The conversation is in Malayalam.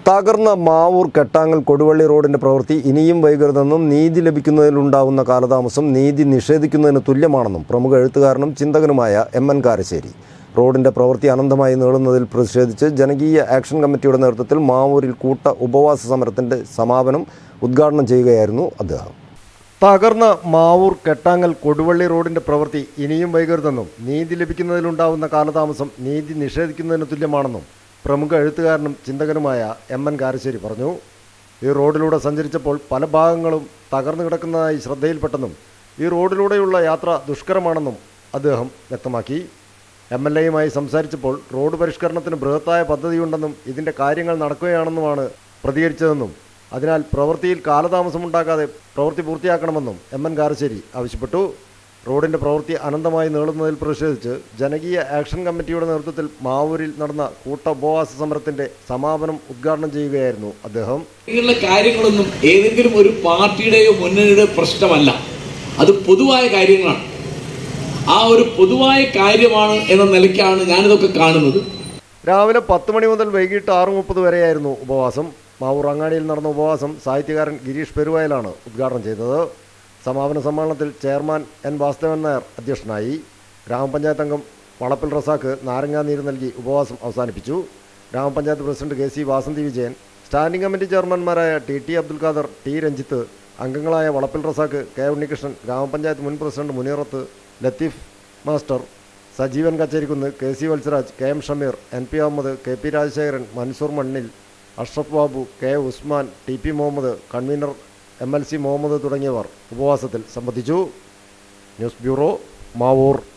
തകർന്ന മാവൂർ കെട്ടാങ്ങൽ കൊടുവള്ളി റോഡിന്റെ പ്രവൃത്തി ഇനിയും വൈകരുതെന്നും നീതി ലഭിക്കുന്നതിലുണ്ടാവുന്ന കാലതാമസം നീതി നിഷേധിക്കുന്നതിന് തുല്യമാണെന്നും പ്രമുഖ എഴുത്തുകാരനും ചിന്തകനുമായ എം.എൻ. കാരശ്ശേരി. റോഡിന്റെ പ്രവൃത്തി അനന്തമായി നീളുന്നതിൽ പ്രതിഷേധിച്ച് ജനകീയ ആക്ഷൻ കമ്മിറ്റിയുടെ നേതൃത്വത്തിൽ മാവൂരിൽ കൂട്ട ഉപവാസ സമരത്തിന്റെ സമാപനം ഉദ്ഘാടനം ചെയ്യുകയായിരുന്നു അദ്ദേഹം. തകർന്ന മാവൂർ കെട്ടാങ്ങൽ കൊടുവള്ളി റോഡിന്റെ പ്രവൃത്തി ഇനിയും വൈകരുതെന്നും നീതി ലഭിക്കുന്നതിലുണ്ടാവുന്ന കാലതാമസം നീതി നിഷേധിക്കുന്നതിന് തുല്യമാണെന്നും പ്രമുഖ എഴുത്തുകാരനും ചിന്തകനുമായ എം.എൻ. കാരശ്ശേരി പറഞ്ഞു. ഈ റോഡിലൂടെ സഞ്ചരിച്ചപ്പോൾ പല ഭാഗങ്ങളും തകർന്നു കിടക്കുന്നതായി ശ്രദ്ധയിൽപ്പെട്ടെന്നും ഈ റോഡിലൂടെയുള്ള യാത്ര ദുഷ്കരമാണെന്നും അദ്ദേഹം വ്യക്തമാക്കി. എം.എൽ.എയുമായി സംസാരിച്ചപ്പോൾ റോഡ് പരിഷ്കരണത്തിന് ബൃഹത്തായ പദ്ധതിയുണ്ടെന്നും ഇതിൻ്റെ കാര്യങ്ങൾ നടക്കുകയാണെന്നുമാണ് പ്രതികരിച്ചതെന്നും അതിനാൽ പ്രവൃത്തിയിൽ കാലതാമസമുണ്ടാകാതെ പ്രവൃത്തി പൂർത്തിയാക്കണമെന്നും എം.എൻ. കാരശ്ശേരി ആവശ്യപ്പെട്ടു. റോഡിൻ്റെ പ്രവൃത്തി അനന്തമായി നീളുന്നതിൽ പ്രതിഷേധിച്ച് ജനകീയ ആക്ഷൻ കമ്മിറ്റിയുടെ നേതൃത്വത്തിൽ മാവൂരിൽ നടന്ന കൂട്ട ഉപവാസ സമരത്തിന്റെ സമാപനം ഉദ്ഘാടനം ചെയ്യുകയായിരുന്നു അദ്ദേഹം. ഇങ്ങനെയുള്ള കാര്യങ്ങളൊന്നും ഏതെങ്കിലും ഒരു പാർട്ടിയുടെയോ മുന്നണിയുടെയോ പ്രശ്നമല്ല, അത് പൊതുവായ കാര്യങ്ങളാണ്. ആ ഒരു പൊതുവായ കാര്യമാണ് എന്ന നിലയ്ക്കാണ് ഞാനിതൊക്കെ കാണുന്നത്. രാവിലെ 10 മണി മുതൽ വൈകിട്ട് 6:30 വരെയായിരുന്നു ഉപവാസം. മാവൂർ അങ്ങാടിയിൽ നടന്ന ഉപവാസം സാഹിത്യകാരൻ ഗിരീഷ് പെരുവയലാണ് ഉദ്ഘാടനം ചെയ്തത്. സമാപന സമ്മേളനത്തിൽ ചെയർമാൻ എൻ. വാസുദേവൻ നായർ അധ്യക്ഷനായി. ഗ്രാമപഞ്ചായത്ത് അംഗം വളപ്പിൽ റസാഖ് നാരങ്ങാനീര് നൽകി ഉപവാസം അവസാനിപ്പിച്ചു. ഗ്രാമപഞ്ചായത്ത് president K C. Vasanthi Vijayan, standing committee ചെയർമാൻമാരായ ടി. അബ്ദുൽ ഖാദർ, ടി. രഞ്ജിത്ത്, അംഗങ്ങളായ വളപ്പിൽ റസാഖ്, കെ. ഉണ്ണികൃഷ്ണൻ, ഗ്രാമപഞ്ചായത്ത് മുൻ president Muneerath, Latheef master, Sajeevan Kacherikkunnu, K C. Valsaraj, K. M. Shameer, N P. Ahammed, K P. Rajasekharan, Mansoor Mannil, Ashraf Babu, K. Usman, T P. Muhammad, convener M L C. Muhammad തുടങ്ങിയവർ ഉപവാസത്തിൽ സംബന്ധിച്ചു. News bureau, Mavoor.